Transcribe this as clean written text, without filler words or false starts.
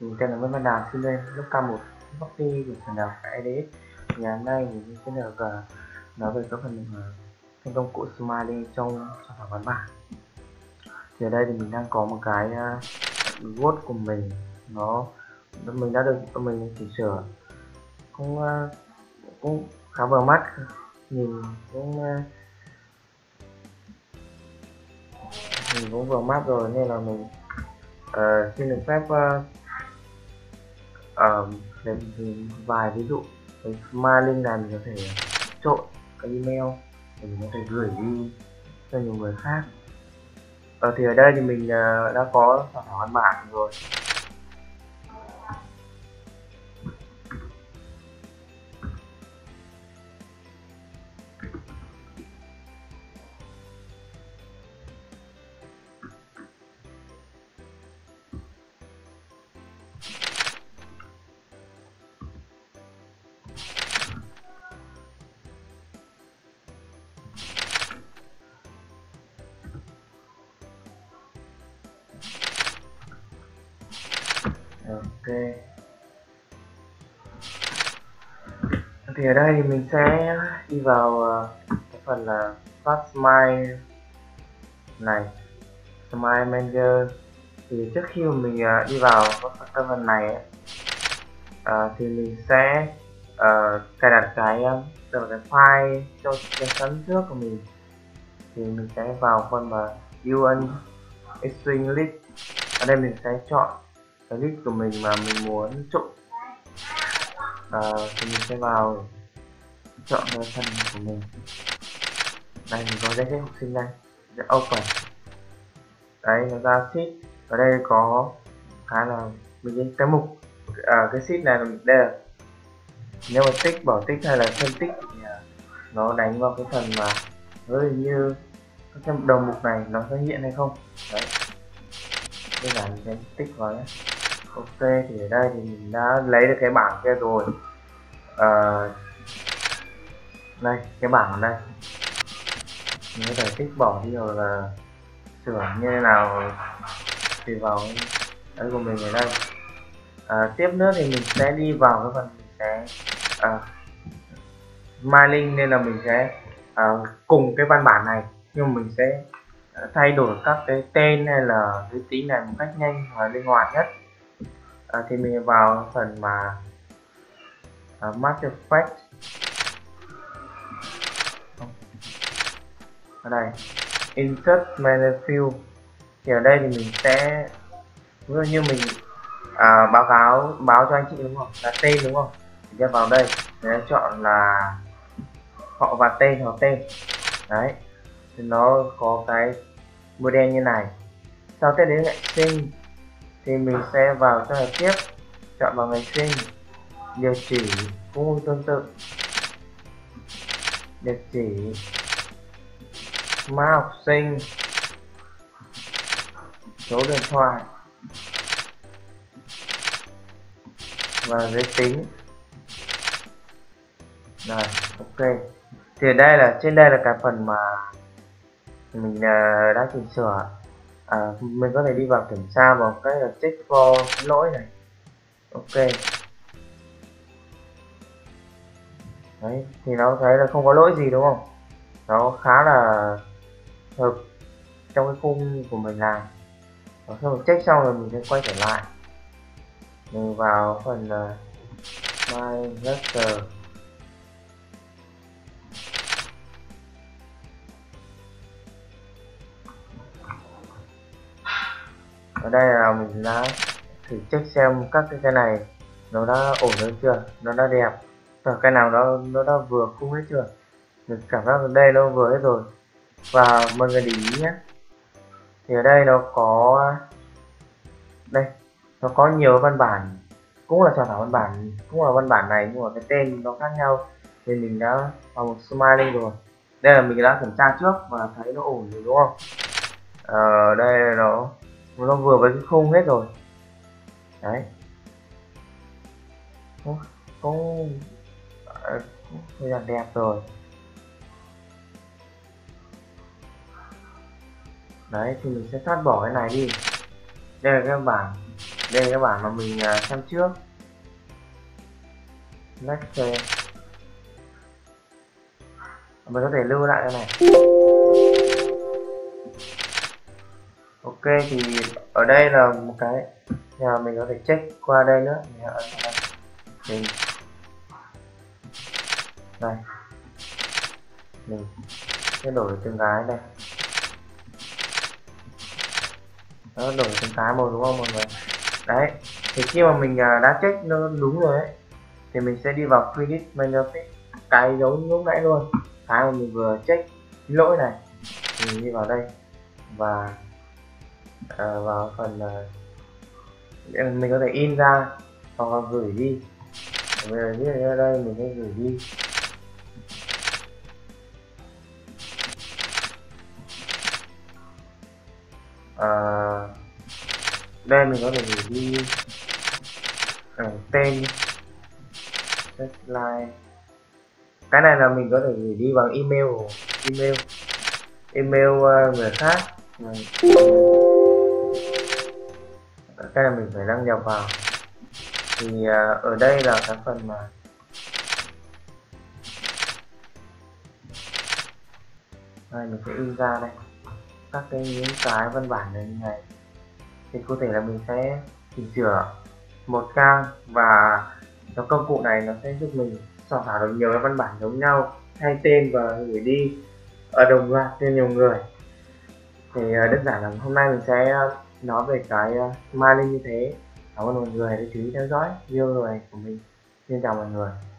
Mình tên là Nguyễn Văn Đào, sinh viên lớp K1 Bắc Ti của trường đại học EDX. Ngày hôm nay mình sẽ được nói về các phần thành công cụ Smiley trong sản phẩm văn bản. Thì ở đây thì mình đang có một cái Word của mình, mình đã được mình chỉnh sửa cũng khá vừa mắt, nhìn cũng vừa mắt rồi, nên là mình xin được phép để vài ví dụ. Cái mailing này mình có thể trộn cái email để mình có thể gửi đi cho nhiều người khác. Thì ở đây thì mình đã có sản phẩm văn bản rồi. Ok, thì ở đây thì mình sẽ đi vào cái phần là Fast Smile này, Smile Manager. Thì trước khi mà mình đi vào cái phần này ấy, thì mình sẽ cài đặt cái file cho cái sẵn trước của mình. Thì mình sẽ vào phần mà UN String List. Ở đây mình sẽ chọn cái list của mình mà mình muốn trộn. Thì mình sẽ vào chọn cái phần của mình. Đây mình có danh sách học sinh đây, sẽ open. Đấy, nó ra sheet. Ở đây có khá là mình cái mục cái sheet này đây là nếu mà tích bỏ tích hay là phân tích thì nó đánh vào cái phần mà với như cái đầu mục này nó sẽ hiện hay không. Đấy, bây giờ mình sẽ tích vào nhé. Ok, thì ở đây thì mình đã lấy được cái bảng kia rồi. Đây, cái bảng ở đây mình có thể tích bỏ đi rồi là sửa như thế nào tùy vào ấy của mình ở đây. Tiếp nữa thì mình sẽ đi vào cái phần mình sẽ mailing, nên là mình sẽ cùng cái văn bản này nhưng mình sẽ thay đổi các cái tên hay là cái tính này một cách nhanh và linh hoạt nhất. Thì mình vào phần mà master fact ở đây insert menu field. Thì ở đây thì mình sẽ như mình báo cho anh chị đúng không, là tên đúng không, thì sẽ vào đây để chọn là họ và tên hoặc tên. Đấy, thì nó có cái model như này. Sau tới đến ngày sinh thì mình sẽ vào cho là tiếp, chọn vào ngày sinh, địa chỉ cũng tương tự, địa chỉ, mã học sinh, số điện thoại và giới tính. Rồi, ok. Thì đây là trên đây là cái phần mà mình đã chỉnh sửa. Mình có thể đi vào kiểm tra vào cái là check for lỗi này. Ok. Đấy, thì nó thấy là không có lỗi gì đúng không? Nó khá là hợp trong cái khung của mình làm. Và khi mình check xong rồi mình sẽ quay trở lại. Mình vào phần My Master. Ở đây là mình đã thử check xem các cái này nó đã ổn hơn chưa, nó đã đẹp, và cái nào nó đã vừa khung hết chưa. Mình cảm giác ở đây nó vừa hết rồi. Và mọi người để ý nhé, thì ở đây nó có đây, nó có nhiều văn bản, cũng là sản phẩm văn bản, cũng là văn bản này nhưng mà cái tên nó khác nhau. Thì mình đã vào một Smiley rồi. Đây là mình đã kiểm tra trước và thấy nó ổn rồi đúng không. Đây là nó vừa với cái khung hết rồi. Đấy, cũng là đẹp rồi. Đấy, thì mình sẽ thoát bỏ cái này đi. Đây là cái bảng Đây là cái bản mà mình xem trước. Let's say mình có thể lưu lại cái này. Ok, thì ở đây là một cái nhà mình có thể check qua đây nữa. Mình ấn vào đây. Mình đây, mình sẽ đổi từng cái đây. Nó đổi từng cái một đúng không mọi người? Đấy, thì khi mà mình đã check nó đúng rồi ấy, thì mình sẽ đi vào Predict Manifest, cái dấu lúc nãy luôn, cái mà mình vừa check lỗi này, thì mình đi vào đây và vào phần mình có thể in ra hoặc là gửi đi. Bây giờ viết ở đây mình sẽ gửi đi. Đây mình có thể gửi đi tên deadline. Cái này là mình có thể gửi đi bằng email người khác. Cái này mình phải đăng nhập vào. Thì ở đây là cái phần mà đây mình sẽ in ra đây các những cái văn bản này như này. Thì có thể là mình sẽ chỉnh sửa một trang, và cái công cụ này nó sẽ giúp mình soạn thảo được nhiều cái văn bản giống nhau, thay tên và gửi đi ở đồng loạt cho nhiều người. Thì đơn giản là hôm nay mình sẽ nói về cái mailing như thế. Cảm ơn mọi người đã chú ý theo dõi video này của mình. Xin chào mọi người.